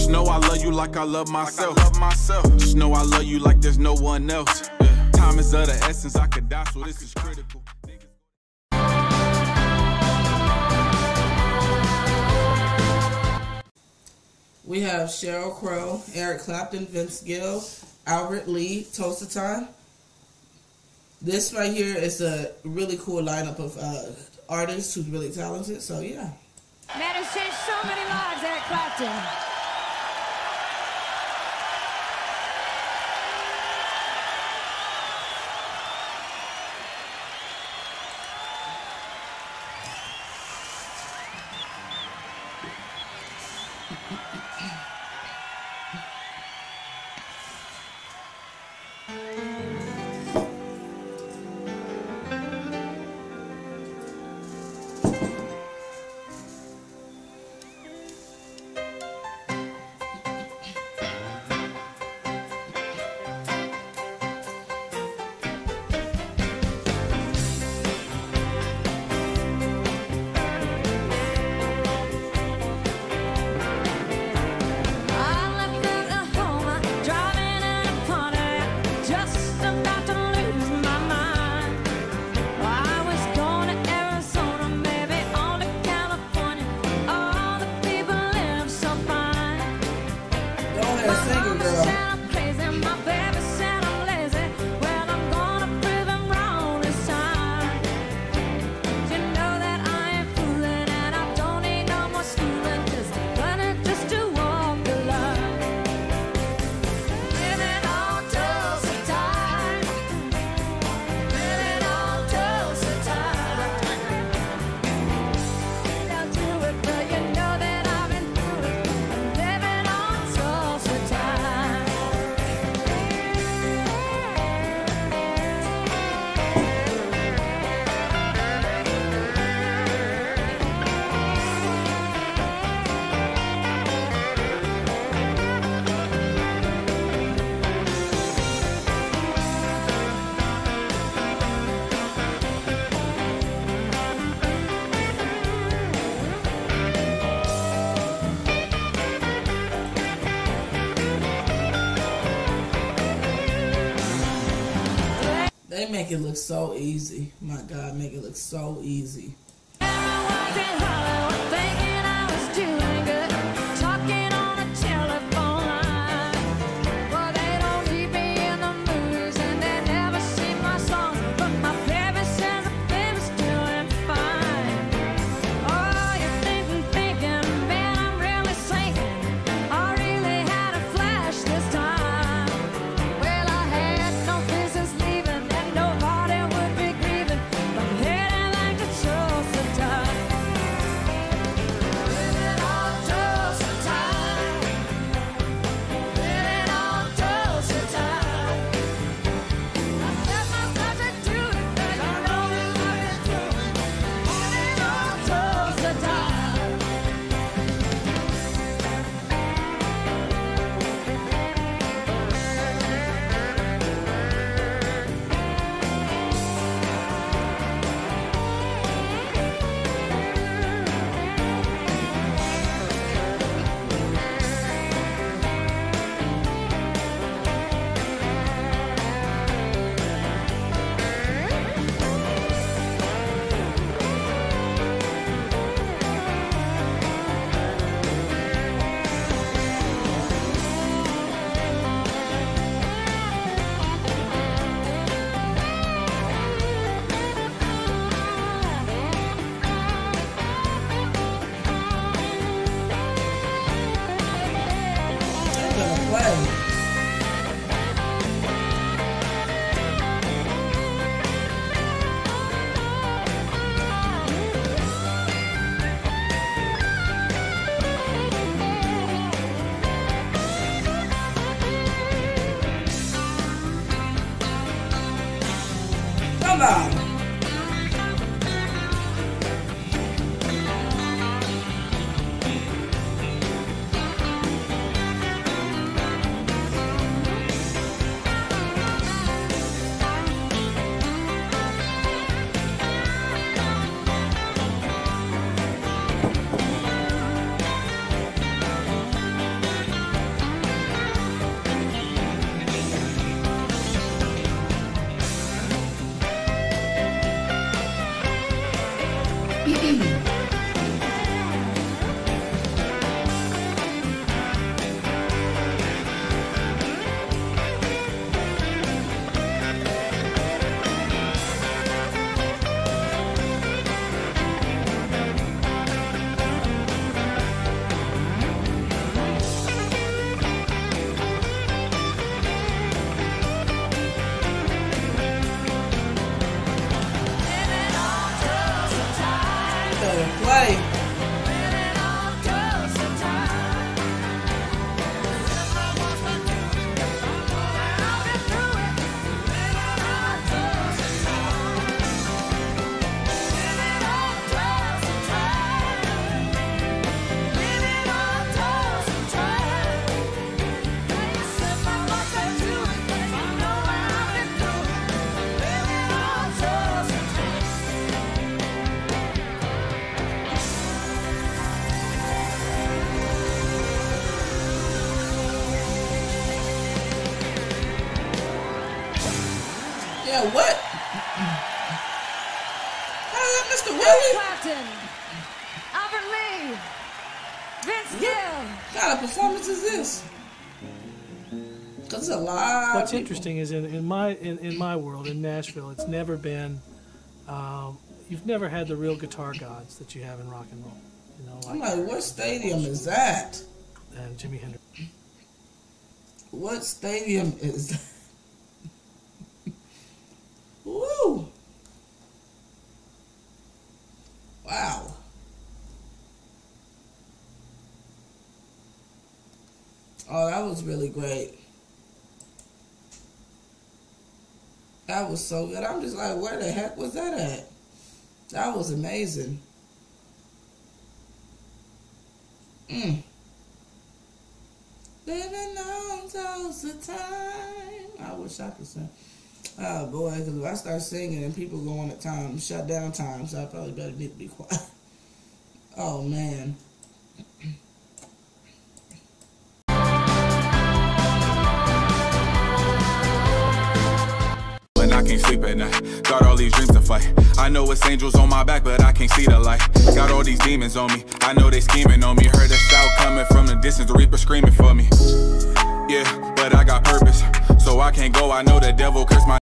Just know I love you like I love myself. Just know I love you like there's no one else. Time is of the essence, I could die, so this is critical. We have Sheryl Crow, Eric Clapton, Vince Gill, Albert Lee, Toast of Time. This right here is a really cool lineup of artists who's really talented, so yeah. Man has changed so many lives, Eric Clapton. They make it look so easy. My God, make it look so easy. Yeah, what? Mr. Eric Willie? Clapton, Albert Lee, Vince Gill. What kind of performance is this? Because it's a lot. What's interesting is in my world, in Nashville, it's never been, you've never had the real guitar gods that you have in rock and roll. You know, I'm like, what stadium is that? And Jimi Hendrix. What stadium is that? Woo! Wow. Oh, that was really great. That was so good. I'm just like, where the heck was that at? That was amazing. Living on toast the time. I wish I could sing. Oh boy, because if I start singing and people go on at times, shut down times, I probably better need to be quiet. Oh man. When I can't sleep at night, got all these dreams to fight. I know it's angels on my back, but I can't see the light. Got all these demons on me, I know they scheming on me. Heard a shout coming from the distance, the reaper screaming for me. Yeah, but I got purpose, so I can't go. I know the devil cursed my